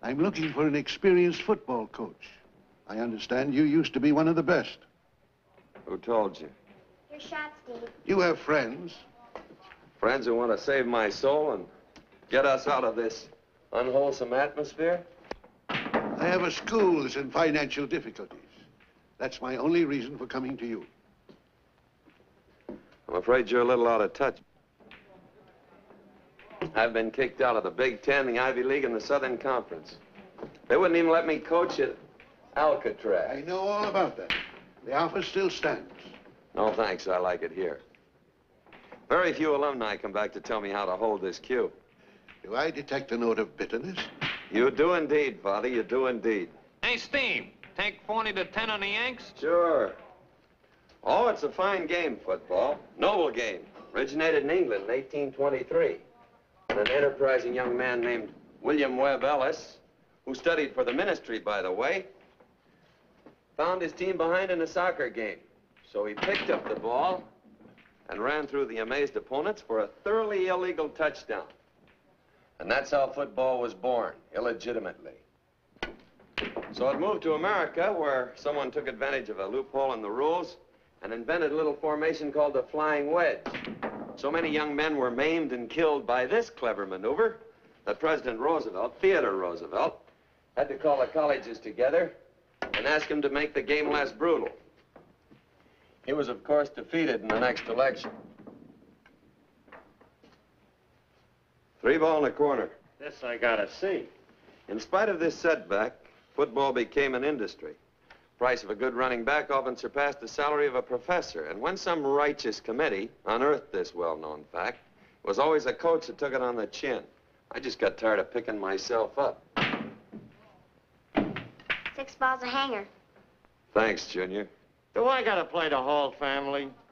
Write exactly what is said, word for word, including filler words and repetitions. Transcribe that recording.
I'm looking for an experienced football coach. I understand you used to be one of the best. Who told you? Your shot, Steve. You have friends. Friends who want to save my soul and get us out of this unwholesome atmosphere? I have a school that's in financial difficulties. That's my only reason for coming to you. I'm afraid you're a little out of touch. I've been kicked out of the Big Ten, the Ivy League, and the Southern Conference. They wouldn't even let me coach at Alcatraz. I know all about that. The offer still stands. No, thanks. I like it here. Very few alumni come back to tell me how to hold this cue. Do I detect a note of bitterness? You do indeed, Father. You do indeed. Hey, Steve, take forty to ten on the Yanks? Sure. Oh, it's a fine game, football. Noble game. Originated in England in eighteen twenty-three. And an enterprising young man named William Webb Ellis, who studied for the ministry, by the way, found his team behind in a soccer game. So he picked up the ball and ran through the amazed opponents for a thoroughly illegal touchdown. And that's how football was born, illegitimately. So it moved to America, where someone took advantage of a loophole in the rules and invented a little formation called the flying wedge. So many young men were maimed and killed by this clever maneuver that President Roosevelt, Theodore Roosevelt, had to call the colleges together and ask them to make the game less brutal. He was, of course, defeated in the next election. Three ball in the corner. This I gotta see. In spite of this setback, football became an industry. Price of a good running back often surpassed the salary of a professor. And when some righteous committee unearthed this well-known fact, it was always a coach that took it on the chin. I just got tired of picking myself up. Six balls a hanger. Thanks, Junior. Do I gotta play the whole family?